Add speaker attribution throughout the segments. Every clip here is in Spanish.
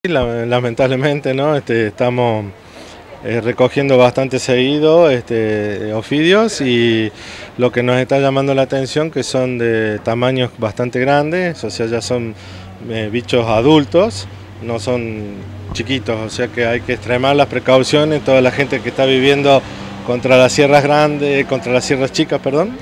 Speaker 1: Lamentablemente, ¿no? Estamos recogiendo bastante seguido ofidios, y lo que nos está llamando la atención que son de tamaños bastante grandes, o sea, ya son bichos adultos, no son chiquitos, o sea que hay que extremar las precauciones, toda la gente que está viviendo contra las sierras grandes, contra las sierras chicas, perdón,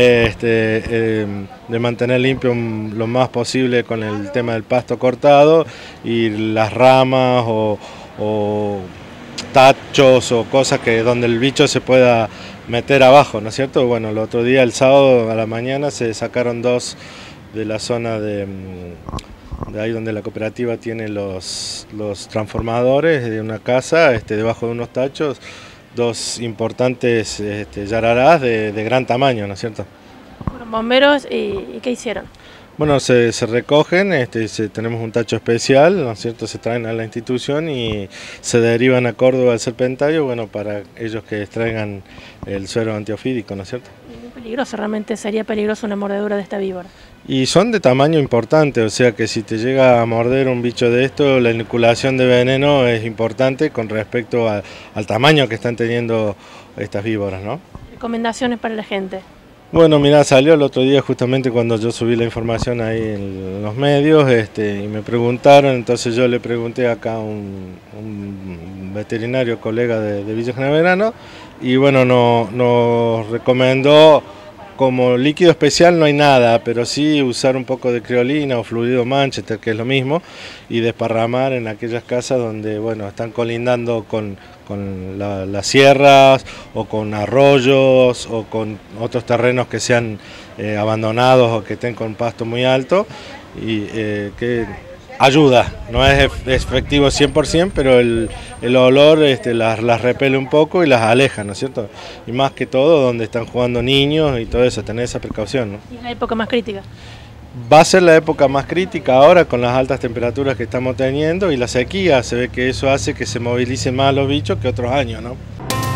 Speaker 1: de mantener limpio lo más posible con el tema del pasto cortado y las ramas o tachos o cosas que donde el bicho se pueda meter abajo, ¿no es cierto? Bueno, el otro día, el sábado a la mañana, se sacaron dos de la zona de ahí donde la cooperativa tiene los transformadores de una casa, debajo de unos tachos, dos importantes yararás de gran tamaño, ¿no es cierto?
Speaker 2: Fueron bomberos y ¿qué hicieron?
Speaker 1: Bueno, se recogen, tenemos un tacho especial, ¿no es cierto? Se traen a la institución y se derivan a Córdoba al Serpentario, bueno, para ellos que extraigan el suero antiofídico, ¿no es cierto?
Speaker 2: Muy peligroso, realmente sería peligroso una mordedura de esta víbora.
Speaker 1: Y son de tamaño importante, o sea que si te llega a morder un bicho de esto, la inoculación de veneno es importante con respecto al tamaño que están teniendo estas víboras, ¿no?
Speaker 2: Recomendaciones para la gente.
Speaker 1: Bueno, mira, salió el otro día justamente cuando yo subí la información ahí en los medios, y me preguntaron, entonces yo le pregunté acá a un veterinario colega de Villa General Belgrano, y bueno, nos recomendó, como líquido especial no hay nada, pero sí usar un poco de criolina o fluido Manchester, que es lo mismo, y desparramar en aquellas casas donde, bueno, están colindando con las sierras o con arroyos o con otros terrenos que sean abandonados o que estén con pasto muy alto, y que ayuda, no es efectivo 100%, pero el olor las repele un poco y las aleja, ¿no es cierto? Y más que todo donde están jugando niños y todo eso, tener esa precaución, ¿no?
Speaker 2: ¿Y es la época más crítica?
Speaker 1: Va a ser la época más crítica ahora con las altas temperaturas que estamos teniendo y la sequía, se ve que eso hace que se movilicen más los bichos que otros años, ¿no?